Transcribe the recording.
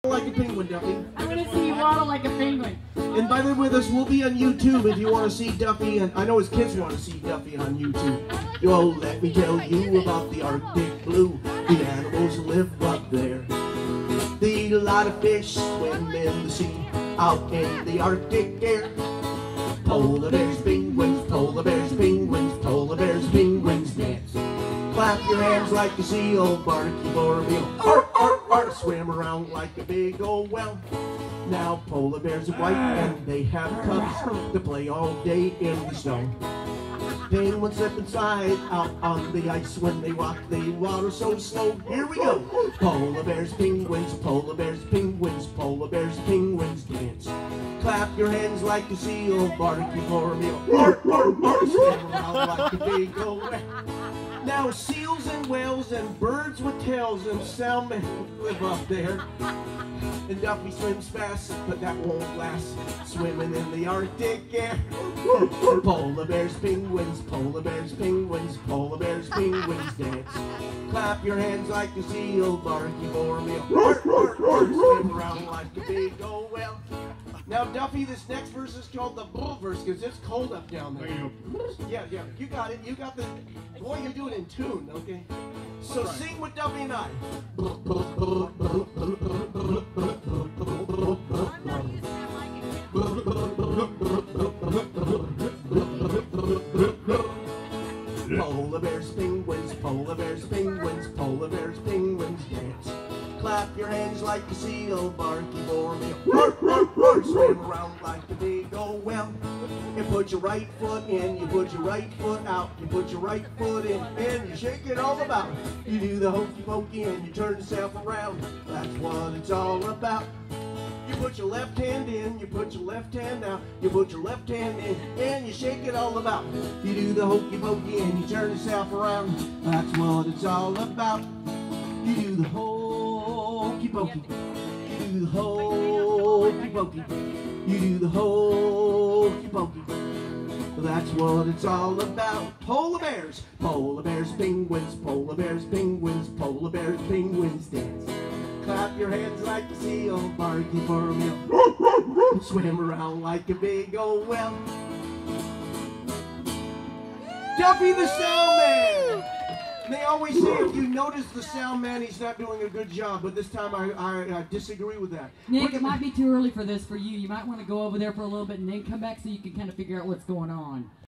Like a penguin, Duffy. I'm gonna see you waddle like a penguin. And by the way, this will be on YouTube if you want to see Duffy, and I know his kids want to see Duffy on YouTube. Oh, let me tell you about the Arctic blue. The animals live up there. They eat a lot of fish, swim in the sea, out in the Arctic air. Polar bears, penguins, polar bears, penguins, polar bears, penguins dance. Clap your hands like a seal, barky for a meal. Arr, arr, arr, swim around like a big old well. Now polar bears are white and they have cubs to play all day in the snow. Penguins slip inside, out on the ice when they walk, they water so slow. Here we go. Polar bears, penguins, polar bears, penguins, polar bears, penguins dance. Clap your hands like a seal, barky for a meal. Arr, arr, arr, swim around like a big old well. Now seals and whales and birds with tails and salmon live up there. And Duffy swims fast, but that won't last. Swimming in the Arctic air. Polar bears, penguins, polar bears, penguins, polar bears, penguins dance. Clap your hands like a seal, barky for a meal. Swim around like a big old whale. Now, Duffy, this next verse is called the bull verse because it's cold up down there. Yeah, you got it. You got the. Boy, you're doing it in tune, okay? So sing with Duffy and I. Polar bears, penguins, polar bears, penguins, polar bears, penguins dance. Clap your hands like a seal, barky for a meal. Swim around like a big old well. You put your right foot in, you put your right foot out, you put your right foot in, and you shake it all about. You do the hokey pokey and you turn yourself around. That's what it's all about. You put your left hand in, you put your left hand out, you put your left hand in, and you shake it all about. You do the hokey pokey and you turn yourself around. That's what it's all about. You do the hokey pokey. You do the hokey pokey. You do the hokey pokey. That's what it's all about. Polar bears, penguins, polar bears, penguins, polar bears, penguins dance. Clap your hands like a seal, barky for a meal. Swim around like a big old well. Duffy the Sound Man! They always say if you notice the sound man, he's not doing a good job, but this time I disagree with that. Nick, it might be too early for this for you. You might want to go over there for a little bit and then come back so you can kind of figure out what's going on.